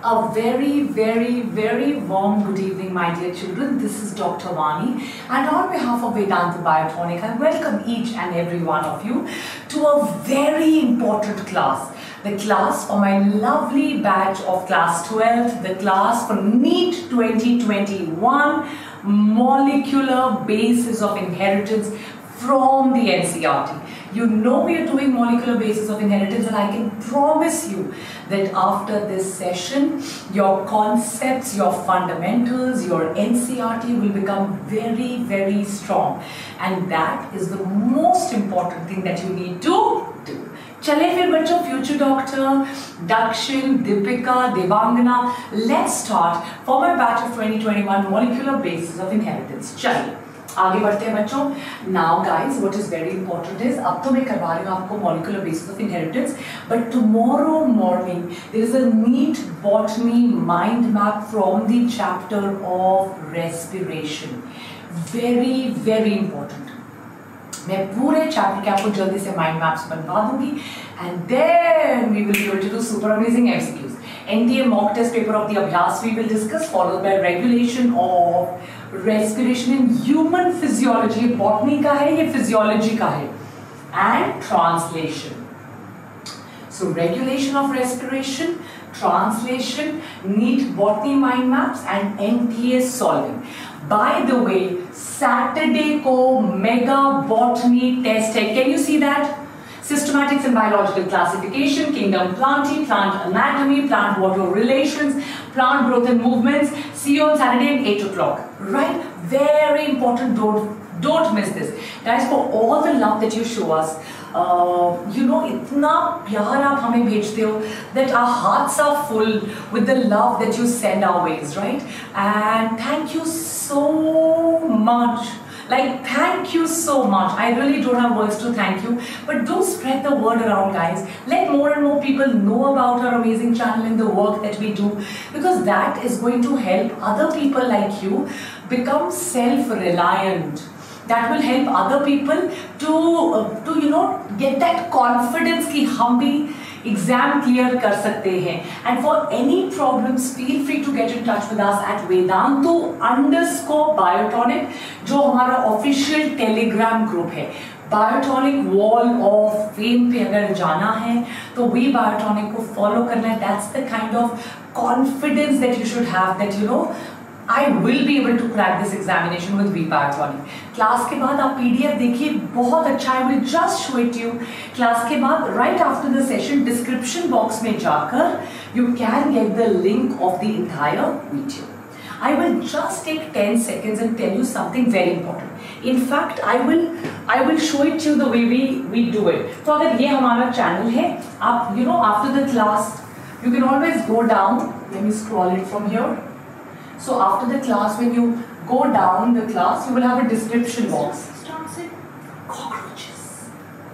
A very warm good evening, my dear children. This is Dr. Vani, and on behalf of Vedanta Biotonic, I welcome each and every one of you to a very important class. The class for my lovely batch of class 12, the class for NEET 2021, Molecular Basis of Inheritance from the NCERT. You know we are doing molecular basis of inheritance, and I can promise you that after this session, your concepts, your fundamentals, your NCERT will become very strong. And that is the most important thing that you need to do. चले फिर बच्चों, future doctor, Dakshin, Deepika, Devangana, let's start for my batch of 2021 molecular basis of inheritance. चलिए आगे बढ़ते हैं बच्चों. Now guys, what is very important is, अब तो मैं करवा रही हूँ आपको molecular basis of inheritance, but tomorrow morning there is a NEET botany mind map from the chapter of respiration. Very important. मैं पूरे चैप्टर के आपको जल्दी से माइंड मैप्स बनवा दूंगी, and then we will be able to do super amazing MCQs. NTA mock test paper of the Abhyas we will discuss, followed by regulation of respiration in human physiology. Botany का है, ये physiology का है, and translation. So regulation of respiration, translation, NEET botany mind maps, and NTA solving. By the way, Saturday को mega botany test है. Can you see that? Systematics and biological classification, kingdom plantae, plant anatomy, plant water relations, plant growth and movements. See you on Saturday at 8 o'clock. Right? Very important. Don't miss this. Guys, for all the love that you show us, you know, इतना प्यार आप हमें भेजते हो, that our hearts are full with the love that you send our ways, right? And thank you so much. Like, thank you so much. I really don't have words to thank you, but do spread the word around, guys. Let more and more people know about our amazing channel and the work that we do, because that is going to help other people like you become self-reliant. That will help other people to you know, get that confidence कि हम भी exam clear कर सकते हैं. And for any problems, feel free to get in touch with us at Vedantu_Biotonic, जो हमारा official Telegram group है. Biotonic Wall of Fame पे अगर जाना है तो We Biotonic को follow करना है. That's the kind of confidence that you should have, that you know, I will be able to crack this examination with V Biotonic. Class के बाद आप PDF देखिए, बहुत अच्छा. I will just show it to you. Class के बाद right after the session, description box में जाकर you can get the link of the entire video. I will just take 10 seconds and tell you something very important. In fact, I will show it to you the way we do it. तो अगर ये हमारा channel है, आप you know, after the class you can always go down. Let me scroll it from here. So after the class, when you go down the class, you will have a description box. Cockroaches.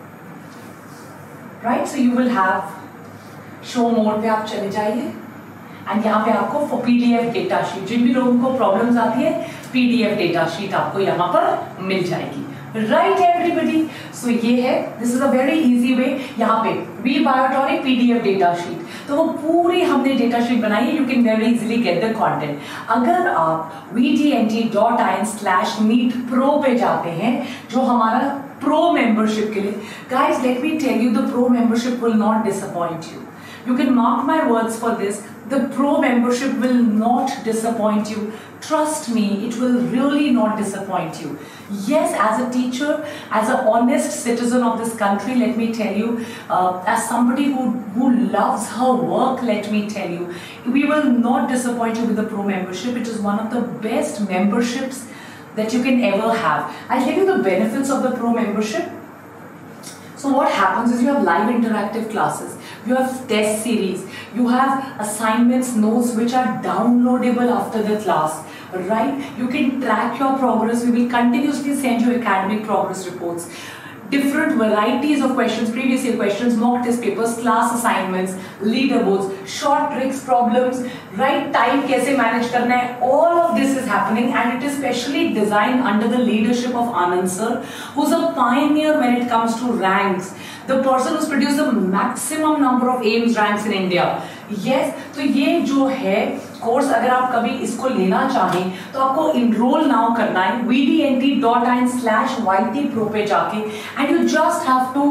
Right? So you will have show more पे आप चले जाइए, and यहाँ पे आपको for PDF data sheet, जिन भी लोगों को problems आती है, PDF data sheet आपको यहाँ पर मिल जाएगी. Right everybody? So ये है, this is a very easy way. यहाँ पे V Biotonic PDF data sheet, तो वो पूरी हमने डेटा शीट बनाई है. You can very easily get the content. अगर आप vdnt.in/neetpro पे जाते हैं, जो हमारा pro membership के लिए, guys, let me tell you, the pro membership will not disappoint you. You can mark my words for this. The pro membership will not disappoint you. Trust me, it will really not disappoint you. Yes, as a teacher, as an honest citizen of this country, let me tell you, as somebody who loves her work, let me tell you, we will not disappoint you with the pro membership. It is one of the best memberships that you can ever have. I'll tell you the benefits of the pro membership. So what happens is, you have live interactive classes, you have test series, you have assignments, notes which are downloadable after the class, right? You can track your progress. We will continuously send you academic progress reports, different varieties of questions, previous year questions, mock test papers, class assignments, leaderboards, short tricks problems, right time कैसे manage करना है. All of this is happening, and it is specially designed under the leadership of Anand sir, who's a pioneer when it comes to ranks. The person who's produced the maximum number of AIIMS ranks in India. Yes, तो ये जो है course अगर आप कभी इसको लेना चाहें तो आपको इनरोल नाउ करना है vdnt.in/ytpro पे जाके and you just have to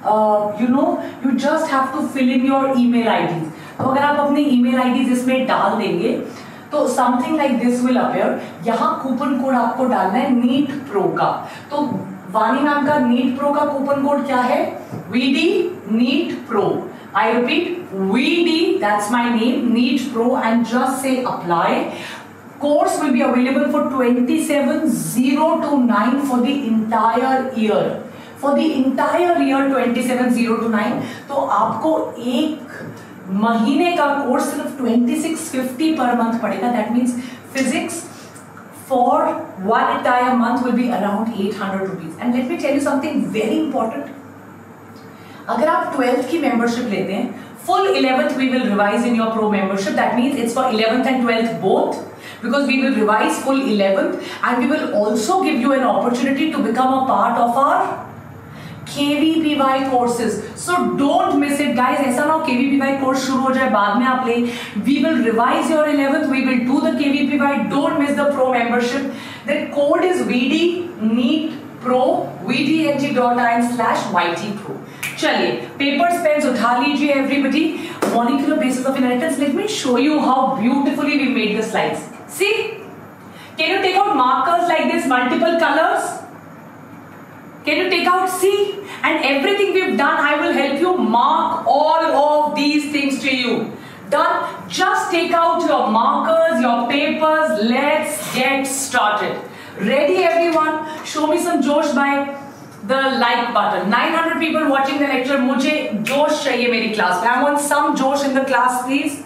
fill in your email IDs. तो अगर आप अपने ईमेल आईडीज इसमें डाल देंगे तो something like this will appear. यहाँ कूपन कोड आपको डालना है नीट प्रो का। तो वानी मैम का नीट प्रो का कूपन कोड क्या है? VD NEET pro. I repeat, VD, that's my name, NEET Pro, and just say apply. Course will be available for 27/0 to 9 for the entire year. For the entire year 27/0 to 9, तो आपको एक महीने का course सिर्फ 2650 per month पड़ेगा। That means physics for one entire month will be around 800 rupees. And let me tell you something very important. अगर आप 12th की मेंबरशिप लेते हैं, full 11th we will revise in your pro membership. That means it's for 11th and 12th both, because we will revise full 11th and we will also give you an opportunity to become a part of our KVPY courses. So don't miss it, guys. ऐसा ना हो KVPY course शुरू हो जाए बाद में आप ले। We will revise your 11th. We will do the KVPY. Don't miss the pro membership. The code is VD NEET Pro, vdnt.in/ytpro. चलिए पेपर्स पेन्स उठा लीजिए everybody. Molecular basis of inheritance, let me show you how beautifully we made the slides. See, can you take out markers like this, multiple colours? Can you take out? See, and everything we've done, I will help you mark all of these things to you. Done? Just take out your markers, your papers. Let's get started. Ready, everyone? Show me some josh by the like button. 900 people watching the lecture. मुझे जोश चाहिए मेरी class में. I want some josh in the class, please.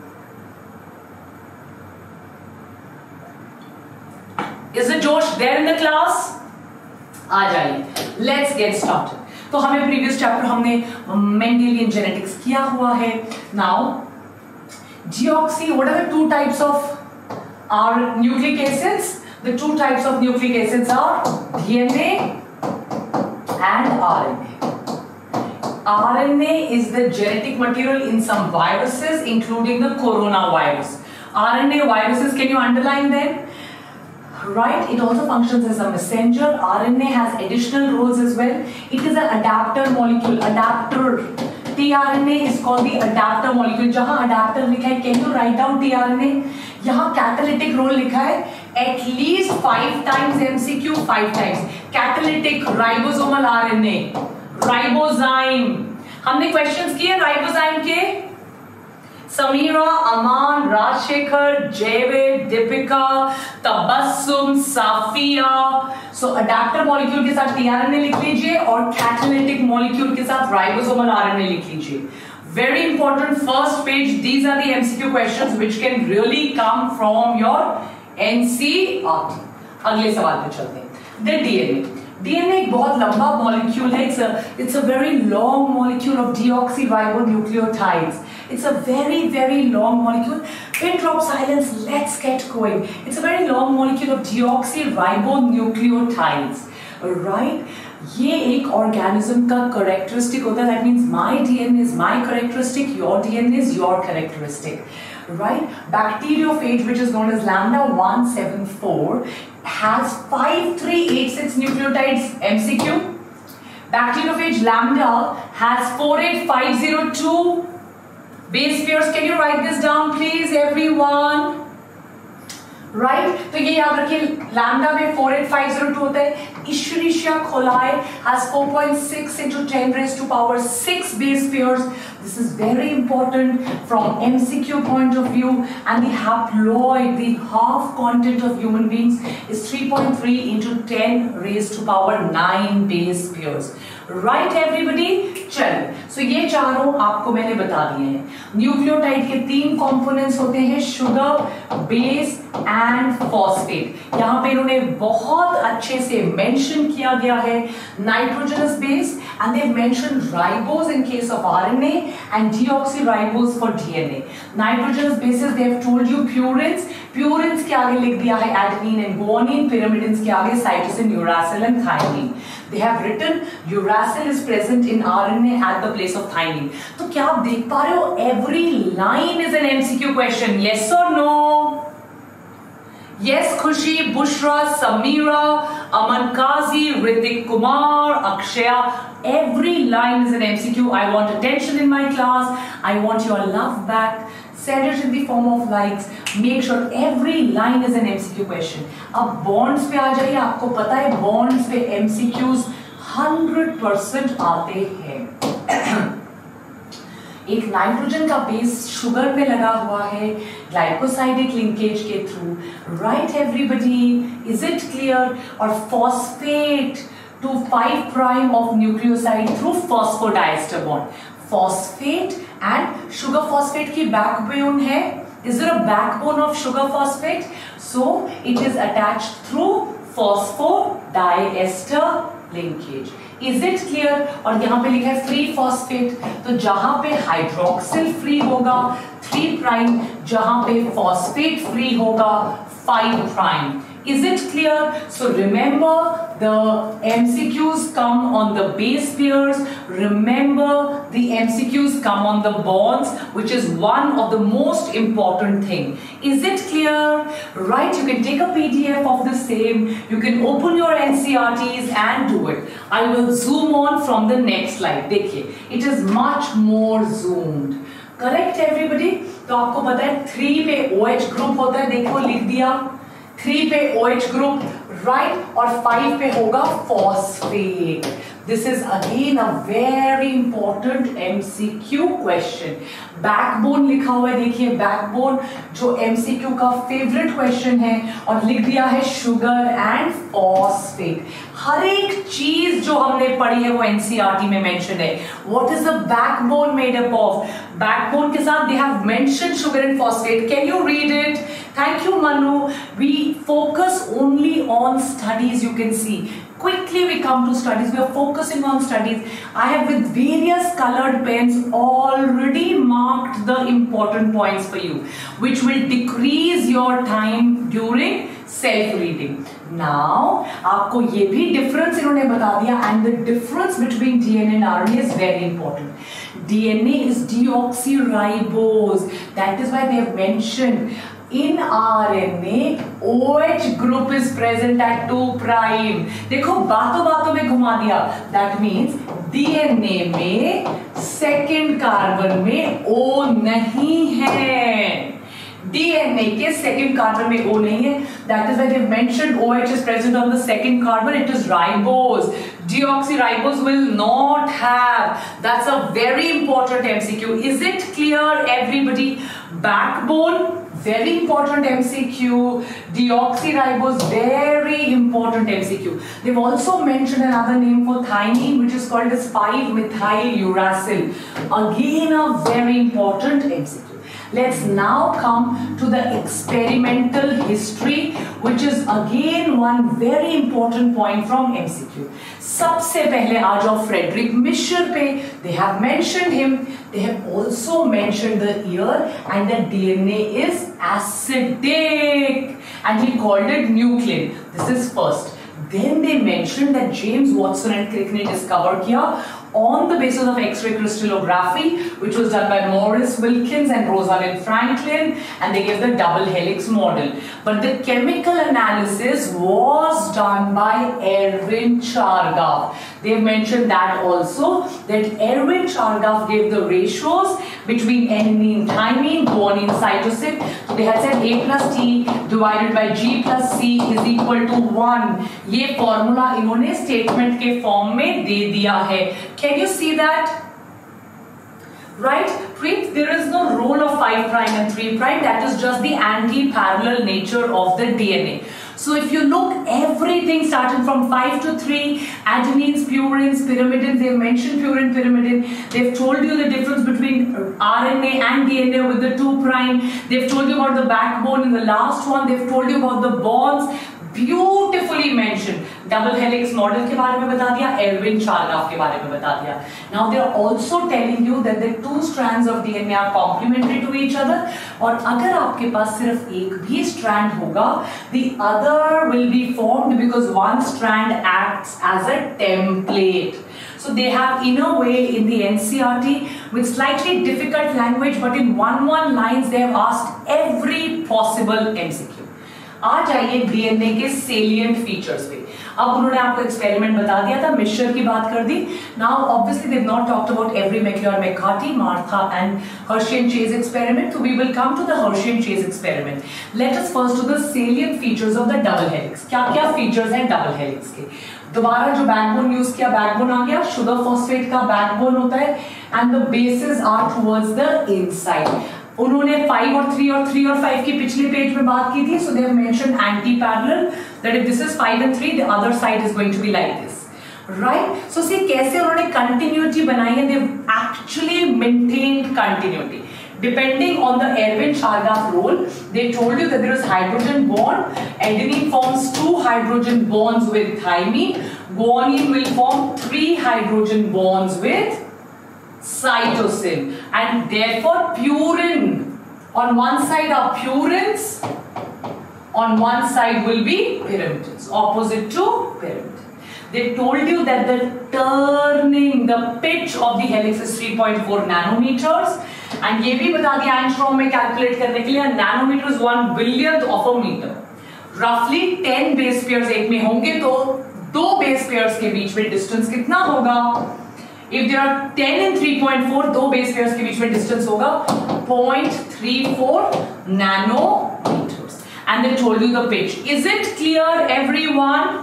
Is the josh there in the class? आ जाइए. Let's get started. तो हमें previous chapter हमने Mendelian genetics किया हुआ है. Now, deoxy. What are the two types of our nucleic acids? The two types of nucleic acids are DNA and RNA. RNA is the genetic material in some viruses, including the coronavirus. RNA viruses, can you underline them? Right, it also functions as a messenger. RNA has additional roles as well. It is an adapter molecule. Adapter. tRNA is called the adapter molecule. जहाँ adapter लिखा है, can you write down tRNA? यहाँ catalytic role लिखा है. At least 5 times MCQ, 5 times. Catalytic ribosomal RNA. Ribozyme. हमने questions किए ribozyme के. Samira, Aman, Rajshekhar, Jayved, Deepika, Tabassum, Safia. So adapter molecule के साथ tRNA लिख लीजिए और कैटालिटिक मॉलिक्यूल के साथ राइबोसोमल RNA लिख लीजिए. Very important first page. These are the MCQ questions which can really come from your NCERT. अगले सवाल पे चलते हैं. The DNA. DNA एक बहुत लंबा मॉलिक्यूल है. It's a very long molecule of deoxyribonucleotides. It's a very, very long molecule. Pin drop silence. Let's get going. It's a very long molecule of deoxyribonucleotides. Right? ये एक organism का characteristic होता है. That means my DNA is my characteristic. Your DNA is your characteristic. Right? Bacteriophage, which is known as lambda 174, has 5386 nucleotides. MCQ. Bacteriophage lambda has 48502 base pairs. Can you write this down, please, everyone? Right? तो ये याद रखिए, lambda में 48502 होता है. Escherichia coli has 4.6 into 10 raised to power 6 base pairs. This is very important from MCQ point of view. And the haploid, the half content of human beings is 3.3 into 10 raised to power 9 base pairs. Right, everybody? चलिए, so ये चारों आपको मैंने बता दिए हैं. Nucleotide के 3 components होते हैं, शुगर, बेस एंड फॉस्फेट. यहाँ पे इन्होंने बहुत अच्छे से मेंशन किया गया है nitrogenous base, and they mention ribose in case of RNA and deoxyribose for DNA. Nitrogenous bases they have told you purines. Purines के आगे लिख दिया है एडेनिन एंड गुआनिन. पिरामिडिन्स के आगे cytosine, uracil and thymine. They have written uracil is present in RNA at the place of thymine. तो क्या आप देख पा रहे हो? Every line is an MCQ question. Yes or no? Yes, Khushi, Bushra, Samira, Aman Kazi, Ritik Kumar, Akshaya. Every line is an MCQ. I want attention in my class. I want your love back. Send it in the form of likes. Make sure every line is an MCQ question. अब bonds पे आ जाइए. आपको पता है bonds पे MCQs 100% आते हैं. एक नाइट्रोजन का बेस शुगर में लगा हुआ है ग्लाइकोसाइडिक लिंकेज के through. Right everybody, is it clear? और phosphate to 5 prime of nucleoside through phosphodiester bond. Phosphate and sugar phosphate की बैकबोन है. Is there a backbone of sugar phosphate? So it is attached through phosphodiester linkage. Is it clear? और यहाँ पे लिखा है free phosphate, तो जहां पे हाइड्रोक्सिल फ्री होगा 3 प्राइम, जहां पे फॉस्फेट फ्री होगा 5 prime. Is it clear? So remember, the MCQs come on the base pairs. Remember, the MCQs come on the bonds, which is one of the most important thing. Is it clear? Right? You can take a PDF of the same. You can open your NCRTs and do it. I will zoom on from the next slide. देखिए, it is much more zoomed. Correct everybody? तो आपको पता है 3 पे OH group होता है. देखो लिख दिया. 3 पे OH ग्रुप, राइट, और 5 पे होगा phosphate. This is again a very important MCQ question. Backbone लिखा हुआ है, देखिए बैकबोन जो MCQ का फेवरेट क्वेश्चन है, और लिख दिया है शुगर एंड फॉस्फेट. हर एक चीज जो हमने पढ़ी है वो NCERT में मेंशन है. What is the backbone made up of? Backbone के साथ they have mention sugar and phosphate. Can you read it? Thank you, Manu. We focus only on studies, you can see. Quickly we come to studies. We are focusing on studies. I have with various colored pens already marked the important points for you, which will decrease your time during self-reading. Now, आपको ये भी difference इन्होंने बता दिया, and the difference between DNA and RNA is very important. DNA is deoxyribose. That is why they have mentioned in RNA OH group is present at 2 prime. देखो बातों बातों में घुमा दिया. That means DNA में सेकेंड कार्बन में O नहीं है. DNA के सेकेंड कार्बन में O नहीं है. That is why they mentioned OH is present on the second carbon. It is ribose. Deoxyribose will not have. That's a very important MCQ. Is it clear, everybody? Backbone, very important MCQ. Deoxyribose, very important MCQ. They've also mentioned another name for thymine, which is called as 5-methyl uracil. Again, a very important MCQ. Let's now come to the experimental history, which is again one very important point from MCQ. सबसे पहले आ जाओ Frederick Miescher पे. They have mentioned him. They have also mentioned the year, and the DNA is acidic, and he called it nuclein. This is first. Then they mentioned that James Watson and Crick ने discover किया on the basis of X-ray crystallography, which was done by Maurice Wilkins and Rosalind Franklin, and they gave the double helix model. But the chemical analysis was done by Erwin Chargaff. They have mentioned that also, that Erwin Chargaff gave the ratios between adenine, thymine, guanine, cytosine. So they had said A plus T divided by G plus C is equal to 1. ये formula इन्होंने statement के form में दे दिया है. Can you see that? Right? Preet, there is no role of 5 prime and 3 prime. That is just the anti-parallel nature of the DNA. So if you look, everything starting from 5 to 3, adenines, purines, pyrimidines, they've mentioned purine, pyrimidine. They've told you the difference between RNA and DNA with the 2 prime. They've told you about the backbone in the last one. They've told you about the bonds. Beautifully already mention double helix model के बारे में बता दिया, Irwin चारगाफ के बारे में बता दिया. Now they are also telling you that the two strands of DNA are complementary to each other. और अगर आपके पास सिर्फ एक भी स्ट्रैंड होगा, the other will be formed because one strand acts as a template. So they have in a way in the NCERT with slightly difficult language, but in one lines they have asked every possible MCQ. आ जाइए DNA के salient features पे. अब उन्होंने आपको experiment बता दिया था, मिश्र की बात कर दी. Now obviously they have not talked about Avery MacLeod और McCarty, Martha and Hershey and Chase experiment. So we will come to the Hershey and Chase experiment. Let us first do the salient features of the double helix. क्या क्या features हैं double helix के. दोबारा जो backbone use किया, backbone आ गया, sugar phosphate का बैकबोन होता है and the bases are towards the inside. उन्होंने 5 और 3 और 3 और 5 की पिछले पेज में बात की थी. So they have mentioned anti parallel that if this is 5 and 3 the other side is going to be like this, right. So see कैसे उन्होंने कंटिन्यूटी बनाई है. They actually maintained continuity depending on the Erwin-Chargaff rule. They told you that there is hydrogen bond, adenine forms 2 hydrogen bonds with thymine, guanine will form 3 hydrogen bonds with cytosine, and therefore purine on one side are purines, on one side will be pyrimidines, opposite to pyrimidine. They told you that the turning, the pitch of the helix is 3.4 nanometers. And ये भी बता दिया angstrom में calculate करने के लिए nanometre is 1 billionth of a metre. रफली 10 base pairs एक में होंगे तो 2 बेस पेयर्स के बीच में डिस्टेंस कितना होगा. If there are 10 and 3.4, 2 base pairs के बीच में डिस्टेंस होगा 0.34 nanometres. And they told you the pitch. Is it clear everyone?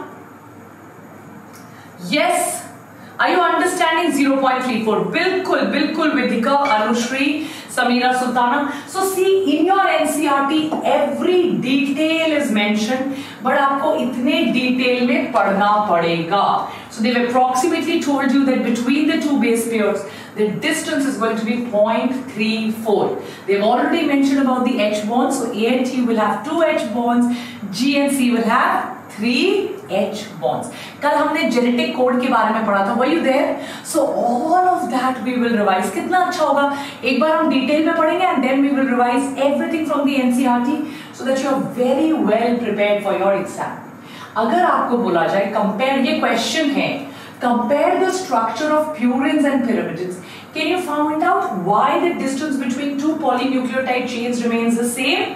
Yes. Are you understanding 0.34? बिल्कुल बिल्कुल विदिका, Anushree, Samira, Sultana. So see in your NCERT every detail is mentioned, but आपको इतने detail में पढ़ना पड़ेगा. So they've approximately told you that between the two base pairs the distance is going to be 0.34. They've already mentioned about the H bonds. So A and T will have 2 H bonds, G and C will have 3 H bonds. कल हमने genetic code के बारे में पढ़ा था. Were you there? So all of that we will revise. कितना अच्छा होगा. एक बार हम डिटेल में पढ़ेंगे and then we will revise everything from the NCERT so that you are very well prepared for your exam. अगर आपको बोला जाए compare, ये question है, compare the structure of purines and pyrimidines. Can you find out why the distance between 2 polynucleotide chains remains the same?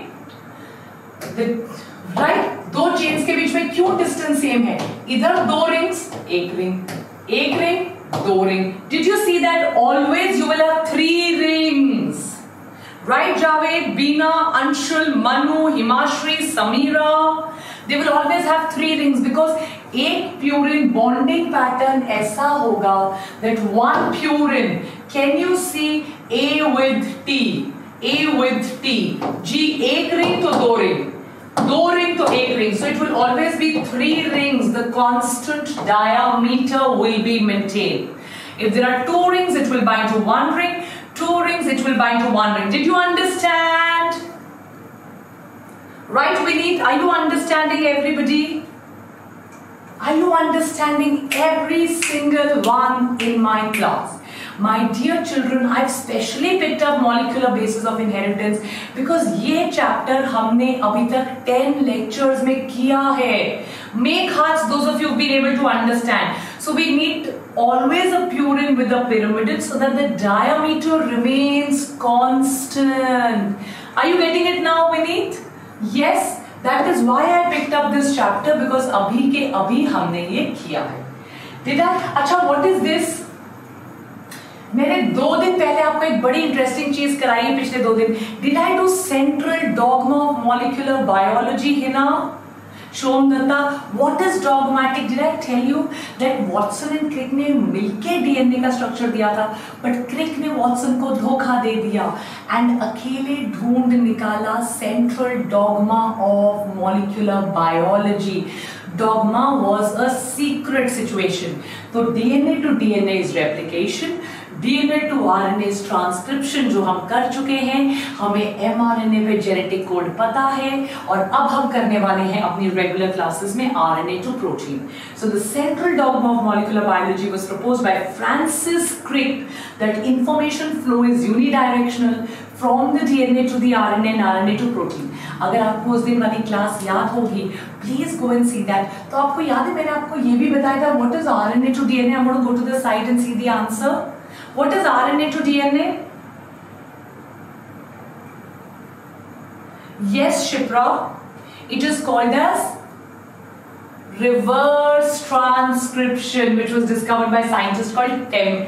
Right? 2 chains के बीच में क्यों डिस्टेंस सेम है. इधर 2 रिंग्स, एक रिंग, एक ring, 2 ring. Did you see that always you will have 3 rings, right? Javed, Beena, Anshul, Manu, Himashree, Samira, they will always have 3 rings because एक purine bonding pattern ऐसा होगा that one purine, can you see A with T, A with T, G एक ring तो 2 ring, 2 ring to 8 ring. So it will always be 3 rings. The constant diameter will be maintained. If there are 2 rings, it will bind to 1 ring. 2 rings, it will bind to 1 ring. Did you understand? Right, Vineet? Are you understanding, everybody? Are you understanding every single one in my class? My dear children, I've specially picked up molecular basis of inheritance because ये chapter हमने अभी तक 10 lectures में किया है. Make hearts, those of you who've been able to understand. So we need always a purine with a pyrimidine so that the diameter remains constant. Are you getting it now, Vineet? Yes, that is why I picked up this chapter because अभी के अभी हमने ये किया है. Did I? अच्छा, what is this? मैंने 2 दिन पहले आपको एक बड़ी इंटरेस्टिंग चीज कराई है. पिछले 2 दिन did I do central dogma of molecular biology है ना Shom Dutta. What is dogmatic? Did I tell you that Watson and Crick ने मिलके डीएनए का स्ट्रक्चर दिया था, बट क्रिक ने वॉटसन को धोखा दे दिया एंड अकेले ढूंढ निकाला central dogma of molecular biology. Dogma was a secret situation. So DNA to DNA is replication. DNA to RNA transcription जो हम कर चुके हैं, हमें एमआरएनए पे जेनेटिक कोड पता है, और अब हम करने वाले हैं अपनी रेगुलर क्लासेस में RNA to protein. So the central dogma of molecular biology was proposed by Francis Crick that information flow is unidirectional from the DNA to the RNA and RNA to protein. अगर आपको उस दिन वाली class याद होगी, please go and see that. तो आपको याद है मैंने आपको ये भी बताया था what is RNA to DNA? I'm going to go to the site and see the answer. What is RNA to DNA? Yes, Shipra. It is called as reverse transcription, which was discovered by scientists called TEM.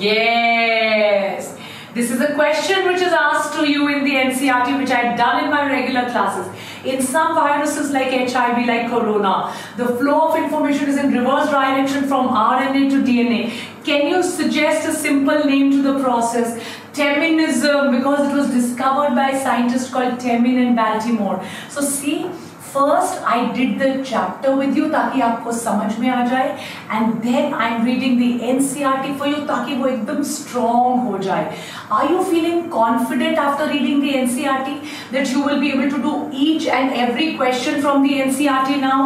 Yes. This is a question which is asked to you in the NCERT, which I had done in my regular classes. In some viruses like HIV, like corona, the flow of information is in reverse direction from RNA to DNA. Can you suggest a simple name to the process? Teminism, because it was discovered by scientists called Temin and Baltimore. So see, first I did the chapter with you ताकि आपको समझ में आ जाए, and then I'm reading the NCERT for you ताकि वो एकदम strong हो जाए. Are you feeling confident after reading the NCERT that you will be able to do each and every question from the NCERT now?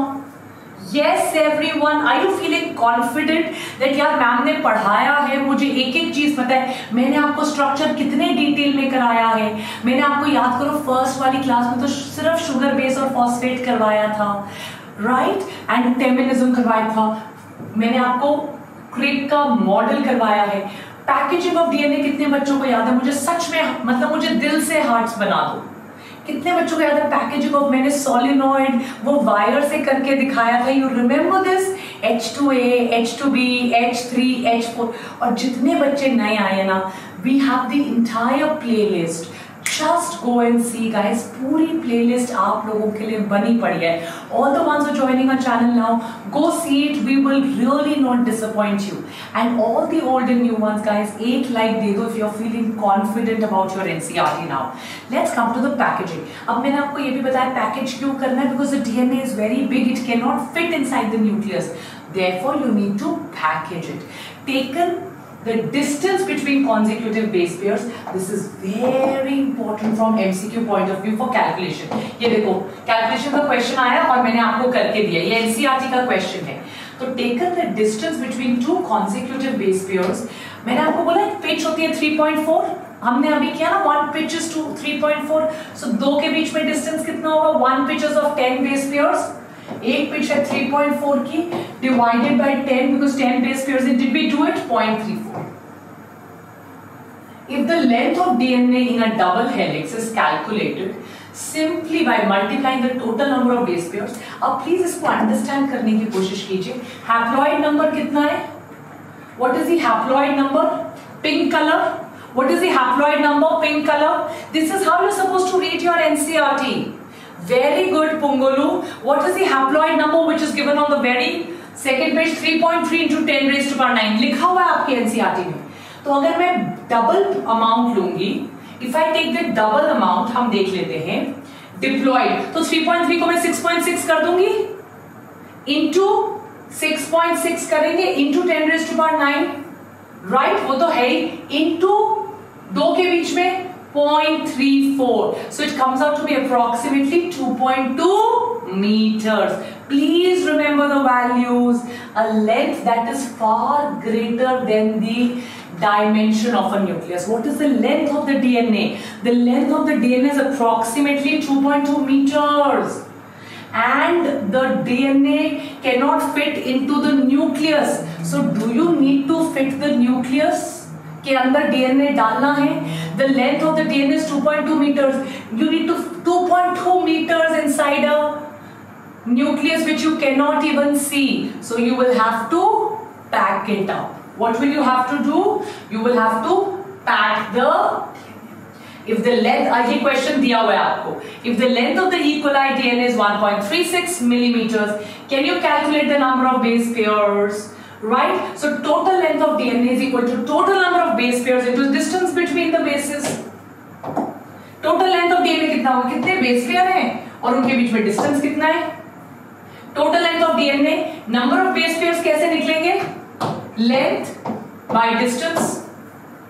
Yes everyone, are you feeling confident that यार ma'am ने पढ़ाया है, मुझे एक एक चीज पता है, मैंने आपको स्ट्रक्चर कितने डिटेल में कराया है, मैंने आपको याद करो फर्स्ट वाली क्लास में तो सिर्फ शुगर बेस और फॉस्फेट करवाया था, राइट, एंड टेमिनिज्म करवाया था, मैंने आपको क्रिक का मॉडल करवाया है. पैकेजिंग ऑफ डीएनए कितने बच्चों को याद है? मुझे सच में मतलब मुझे दिल से हार्ट्स बना दो. कितने बच्चों को याद है पैकेजिंग ऑफ? मैंने सोलिनॉइड वो वायर से करके दिखाया था. You remember this? H2A, H2B, H3, H4. और जितने बच्चे नए आए ना, we have the entire playlist. Just go and see guys. पूरी playlist आप लोगों के लिए बनी पड़ी है. All the ones who are joining our channel now, go see it. We will really not disappoint you. And all the old and new ones guys, 8 like दे दो if you're feeling confident about your NCERT now. Let's come to the packaging. अब मैंने आपको ये भी बताया package क्यों करना है, because the DNA is very big. It cannot fit inside the nucleus. Therefore, you need to package it. Taken the distance between consecutive base pairs. This is very important from MCQ point of view for calculation. ये देखो calculation का question आया और मैंने आपको करके दिया. ये NCERT का question है. तो taken the distance between two consecutive base pairs, मैंने आपको बोला pitch होती है 3.4. हमने अभी किया ना 1 pitch is to 3.4. So दो के बीच में distance कितना होगा? 1 pitches of 10 base pairs. एक पिच है 3.4 की divided by 10 because 10 base pairs. Did we do it? 0.34. If the length of DNA in a double helix is calculated simply by multiplying the total number of base pairs. अब please इसको understand करने की कोशिश कीजिए. Haploid number कितना है? What is the haploid number? Pink color. What is the haploid number? Pink color. This is how you're supposed to read your NCERT. Very good, Pungolu. What is the haploid number which is given on the very second page? 3.3 into 10 raised to power 9. लिखा हुआ है आपके NCERT में. तो अगर मैं double amount लूंगी, if I take the double amount, हम देख लेते हैं डिप्लॉयड, तो 3.3 को मैं 6.6 कर दूंगी, into 6.6 करेंगे into 10 raised to power 9, right, वो तो है ही, into 2 के बीच में 0.34. So it comes out to be approximately 2.2 meters. Please remember the values. A length that is far greater than the dimension of a nucleus. What is the length of the DNA? The length of the DNA is approximately 2.2 meters. And the DNA cannot fit into the nucleus. So do you need to fit the nucleus? के अंदर DNA डालना है. The length of the DNA is 2.2 meters. You need to 2.2 meters inside a nucleus which you cannot even see. So you will have to pack it up. What will you have to do? You will have to pack the. If the length, ये question दिया हुआ है आपको. If the length of the E. coli DNA is 1.36 millimeters, can you calculate the number of base pairs? Right? So total length of DNA is equal to total number of base pairs into distance between the bases. Total length of DNA कितना होगा? कितने base pair हैं और उनके बीच में distance कितना है? Total length of DNA, number of base pairs कैसे निकलेंगे? Length by distance.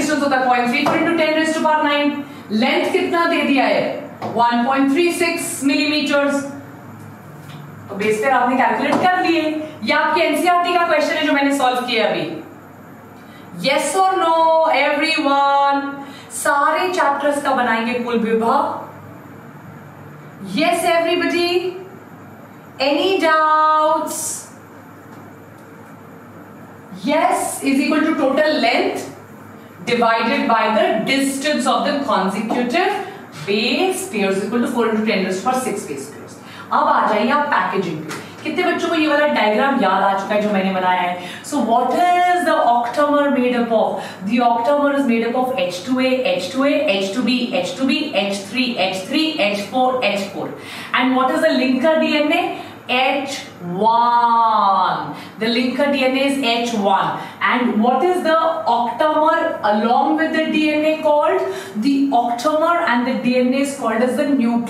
डिस्टेंस होता है 0.34 into 10 raised to power 9. Length कितना दे दिया है 1.36 मिलीमीटर्स. तो बेस पर आपने कैलकुलेट कर लिए. ये आपके एनसीईआरटी का क्वेश्चन है जो मैंने सॉल्व किया अभी. यस और नो एवरीवन? सारे चैप्टर्स का बनाएंगे कुल विभव. Yes everybody? Any doubts? Yes is equal to total length divided by the distance of the consecutive base pairs equal to 4 into 10 raised to 6 base pairs. अब आ जाइए आप पैकेजिंग पे. कितने बच्चों को ये वाला डायग्राम याद आ चुका है जो मैंने बनाया है? So what is the octamer made up of? The octamer is made up of H2A, H2A, H2B, H2B, H3, H3, H4, H4. And what is the linker DNA? H1. The linker DNA is H1. And what is the octamer along with the DNA called? The octamer and the DNA is called as the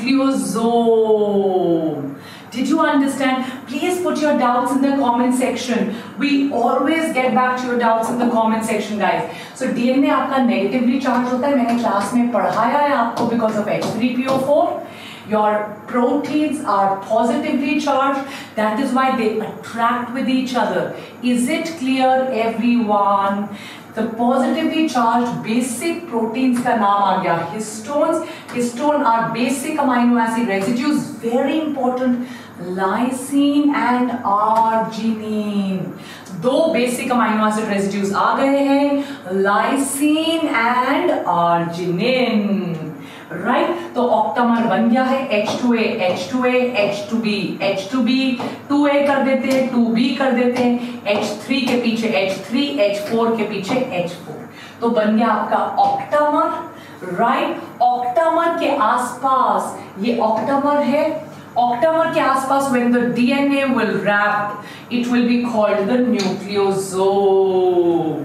nucleosome. Did you understand? Please put your doubts in the comment section. We always get back to your doubts in the comment section, guys. So DNA आपका negatively charged होता है. मैंने class में पढ़ाया है आपको because of H3PO4. Your proteins are positively charged. That is why they attract with each other. Is it clear, everyone? The positively charged basic proteins का नाम आ गया histones. Histone are basic amino acid residues. Very important. Lysine and arginine. दो basic amino acid residues आ गए हैं. Lysine and arginine. Right तो octamer बन गया है H2A, H2A, H2B, H2B, 2A कर देते हैं, 2B कर देते हैं, H3 के पीछे H3, H4 के पीछे H4. तो बन गया आपका ऑक्टामर. राइट ऑक्टामर के आसपास ये ऑक्टामर है. ऑक्टामर के आसपास when the DNA will wrap, it will be called the nucleosome.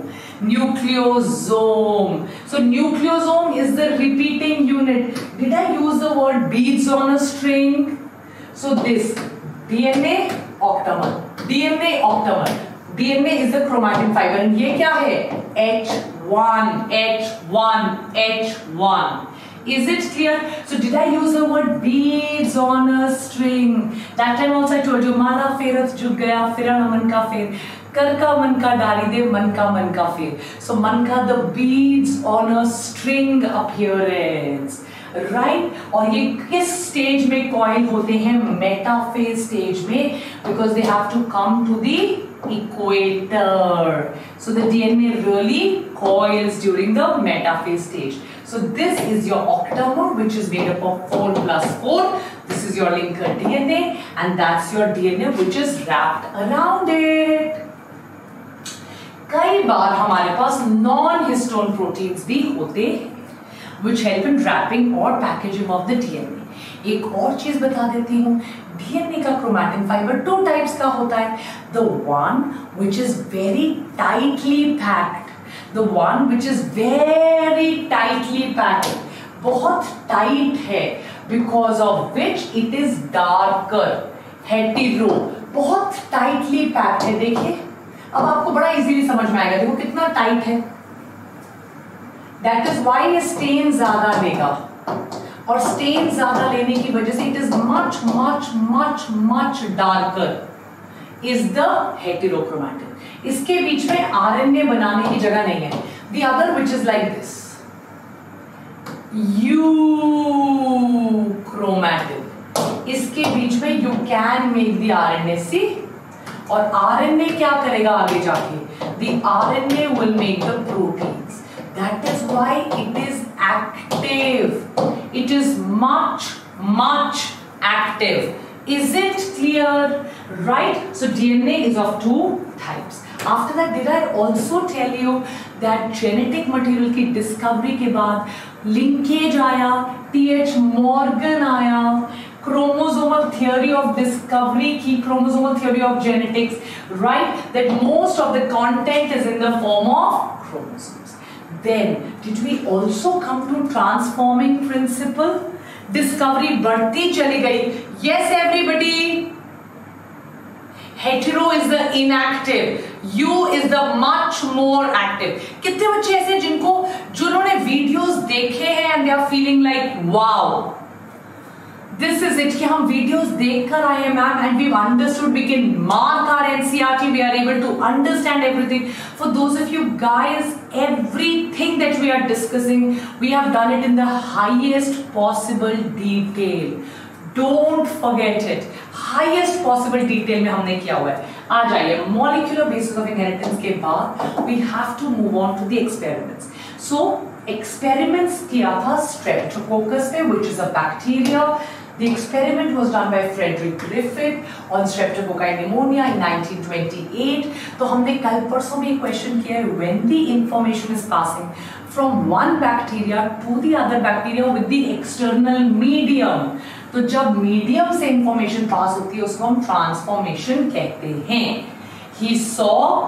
Nucleosome. So nucleosome is the repeating unit. Did I use the word beads on a string? So this DNA octamer, DNA octamer. DNA is the chromatin fiber and ये क्या है? H1, H1, H1. Is it clear? So did I use the word beads on a string? That time also I told you माला फेरत जुग गया फिरा न मन का फेर कर का मन का डाली दे मन का फेर. So मन का the beads on a string appearance. Right? और ये किस स्टेज में कॉइल होते हैं? मेटाफेज स्टेज में, because they have to come to the equator. So the DNA really coils during the metaphase stage. So this is your octamer, which is made up of 4 plus 4. This is your linker DNA, and that's your DNA which is wrapped around it. कई बार हमारे पास non-histone proteins भी होते हैं which help in wrapping or packaging of the DNA. एक और चीज बता देती हूँ. DNA का chromatin fiber 2 types का होता है. The one which is very tightly packed. The one which is very tightly packed. बहुत tight है because of which it is darker. Hetero. बहुत tightly packed है. देखिए अब आपको बड़ा इजीली समझ में आएगा. देखो कितना टाइट है. That is why ये स्टेन ज्यादा लेगा और स्टेन ज्यादा लेने की वजह से it is much much much much darker is the heterochromatin. इसके बीच में RNA बनाने की जगह नहीं है. The other which is like this euchromatin. इसके बीच में you can make the RNA. See? और RNA क्या करेगा आगे जाके? The RNA will make the proteins. That is why it is active. It is much much active. Is it clear? Right? So DNA is of 2 types. After that, did I also tell you that genetic material की discovery के बाद linkage आया, T.H. Morgan आया, chromosomal theory of discovery की chromosomal theory of genetics, right? That most of the content is in the form of chromosomes. Then, did we also come to transforming principle? Discovery बढ़ती चली गई. Yes, everybody. Hetero is the inactive. U is the much more active. कितने बच्चे ऐसे जिन्होंने videos देखे हैं and they are feeling like wow, this is it कि हम वीडियोस देखकर आए हैं ma'am and we've understood, we can mark our NCERT, we are able to understand everything. For those of you guys, everything that we are discussing, we have done it in the highest possible detail. Don't forget it. Highest possible detail में हमने किया हुआ है. आ जाइए molecular basis of inheritance के बाद we have to move on to the experiments. So experiments किया था Streptococcus पे, which is a bacteria. The experiment was done by Frederick Griffith on Streptococci pneumonia in 1928. तो हमने कल परसों में एक क्वेश्चन किया है, when the information is passing from one bacteria to the other bacteria with the external medium, तो जब मीडियम से इंफॉर्मेशन पास होती है उसको हम ट्रांसफॉर्मेशन कहते हैं. He saw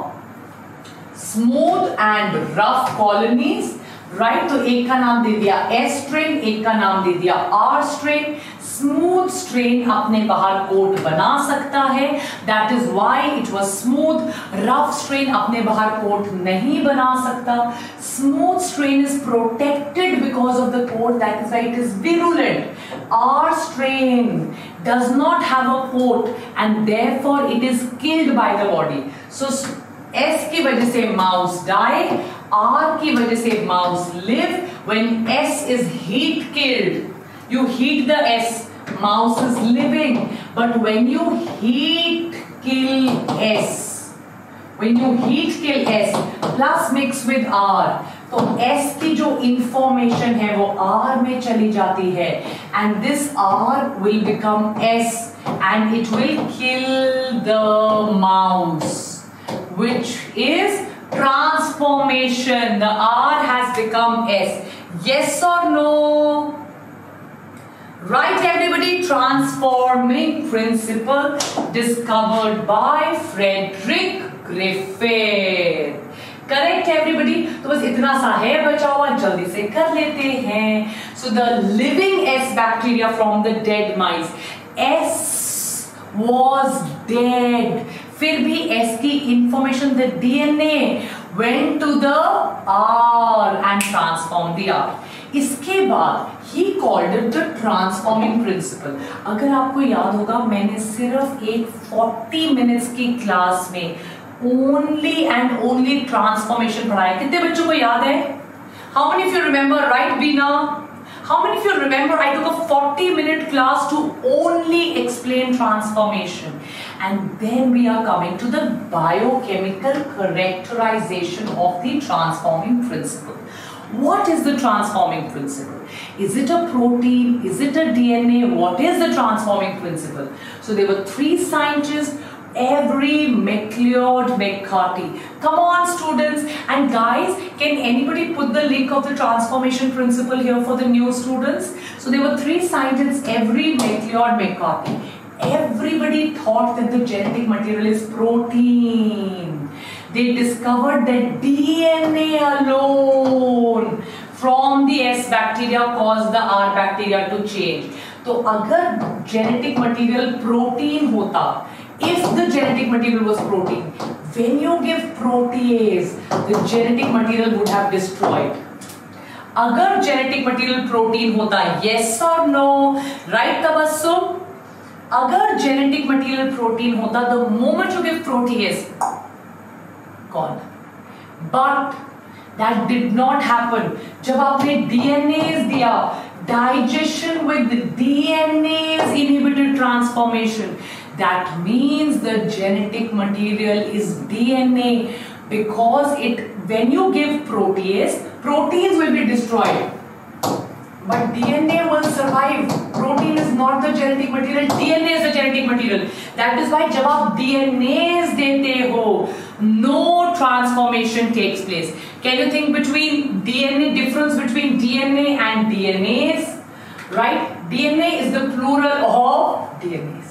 smooth and rough colonies, right. तो एक का नाम दे दिया S स्ट्रेन, एक का नाम दे दिया R स्ट्रेन. स्मूथ स्ट्रेन अपने बाहर कोट बना सकता है, that is why it was smooth. Rough strain अपने बाहर कोट नहीं बना सकता. Smooth strain is protected because of the coat, that is why it is virulent. R strain does not have a coat and therefore it is killed by the body. So S की वजह से mouse die, R की वजह से mouse live. When S is heat killed, you heat the S, mouse is living. But when you heat kill S, when you heat kill S plus mix with R, तो S की जो information है वो R में चली जाती है and this R will become S and it will kill the mouse, which is transformation. The R has become S. Yes or no? Right, everybody? Transforming principle discovered by Frederick Griffith. Correct everybody. तो बस इतना सा है बचा हुआ, जल्दी से कर लेते हैं. So the living S bacteria from the dead mice, S was dead. फिर भी एस की information, the DNA went to the R and transform the R. इसके बाद ही called it the transforming principle. अगर आपको याद होगा, मैंने सिर्फ एक 40 मिनट्स की क्लास में only and only transformation पढ़ाया. कितने बच्चों को याद है? How many of you remember? Right, Beena? How many of you remember I took a 40-minute class to only explain transformation? And then we are coming to the biochemical characterization of the transforming principle. What is the transforming principle? Is it a protein? Is it a DNA? What is the transforming principle? So there were 3 scientists, every MacLeod, McCarthy. Come on, students. And guys, can anybody put the link of the transformation principle here for the new students? So there were 3 scientists, every MacLeod, McCarthy. Everybody thought that the genetic material is protein. They discovered that DNA alone from the S bacteria caused the R bacteria to change. तो अगर genetic material protein होता, if the genetic material was protein, when you give protease, the genetic material would have destroyed. अगर genetic material protein होता, yes or no? Right, Tabassum? अगर genetic material protein होता, the moment you give protease, gone. But that did not happen. जब आपने DNAs दिया, digestion with DNAs inhibited transformation. That means the genetic material is DNA because when you give protease, proteins will be destroyed, but DNA will survive. Protein is not the genetic material, DNA is the genetic material. That is why जब आप DNAs देते हो, no transformation takes place. Can you think between difference between DNA and DNAs? Right? DNA is the plural of DNAs.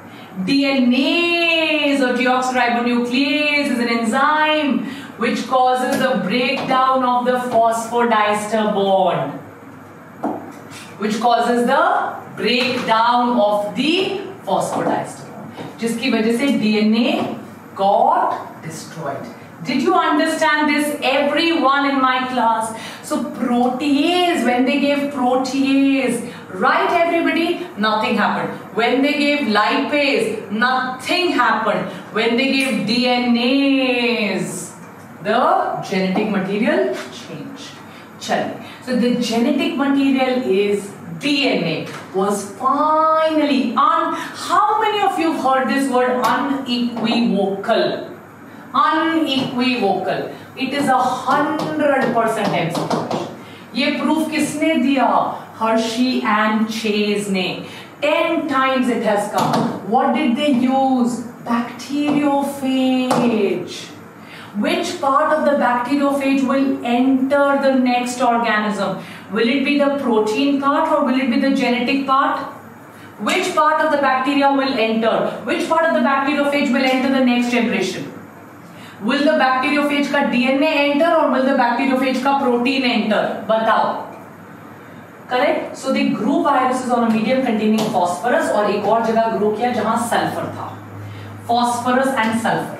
DNase or deoxyribonuclease is an enzyme which causes the breakdown of the phosphodiester bond. Which causes the breakdown of the phosphodiester bond. जिसकी वजह से DNA got destroyed. Did you understand this, everyone in my class? So protease, when they gave protease, right everybody, nothing happened. When they gave lipase, nothing happened. When they gave DNAs, the genetic material changed. So the genetic material is DNA, was finally how many of you heard this word unequivocal? Unequivocal. It is 100% MCQ. ये proof किसने दिया? Hershey and Chase ने. 10 times it has come. What did they use? Bacteriophage. Which part of the bacteriophage will enter the next organism? Will it be the protein part or will it be the genetic part? Which part of the bacteria will enter? Which part of the bacteriophage will enter the next generation? Will the bacteriophage का DNA enter or will the bacteriophage का protein enter? बताओ. Correct? So they grew viruses on a medium containing phosphorus और एक और जगह grow किया जहां sulfur था. Phosphorus and sulfur.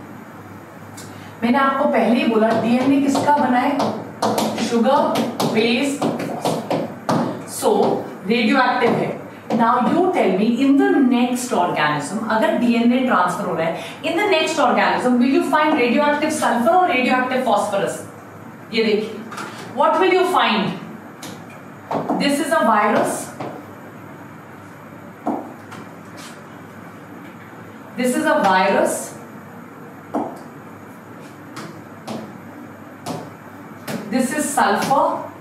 मैंने आपको पहले ही बोला DNA किसका बना है? Sugar, base, phosphorus. So radioactive है. Now you tell me, in the next organism, अगर DNA transfer हो रहा है, in the next organism, will you find radioactive sulfur or radioactive phosphorus? ये देखिए, what will you find? This is a virus. This is a virus. This is sulfur.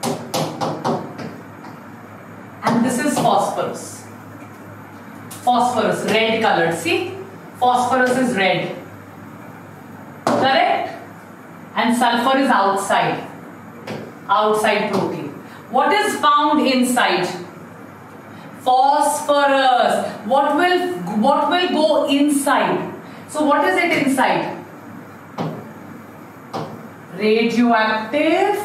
And this is phosphorus. Phosphorus, red colored. See? Phosphorus is red. Correct? And sulfur is outside. Outside protein. What is found inside? Phosphorus. What will go inside? So what is it inside? Radioactive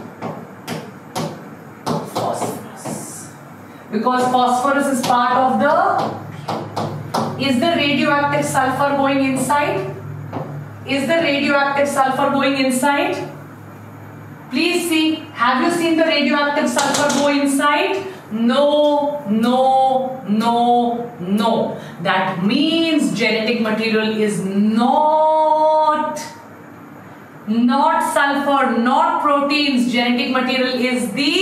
phosphorus. Because phosphorus is part of the... Is the radioactive sulfur going inside? Is the radioactive sulfur going inside? Please see. Have you seen the radioactive sulfur go inside? No, no, no, no. That means genetic material is not sulfur, not proteins. Genetic material is the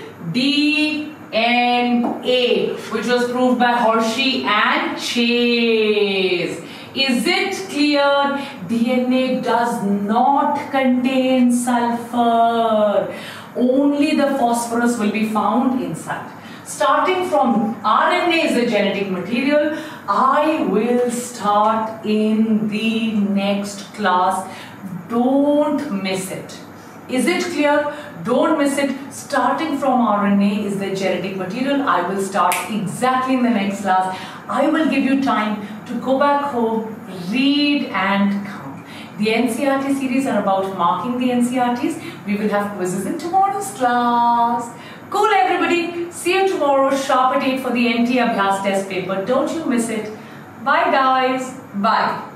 DNA, which was proved by Hershey and Chase. Is it clear? DNA does not contain sulfur. Only the phosphorus will be found inside. Starting from RNA is the genetic material. I will start in the next class. Don't miss it. Is it clear? Don't miss it. Starting from RNA is the genetic material. I will start exactly in the next class. I will give you time to go back home, read and come. The NCERT series are about marking the NCERTs. We will have quizzes in tomorrow's class. Cool everybody. See you tomorrow sharp at 8 for the NT Abhyas test paper. Don't you miss it. Bye guys. Bye.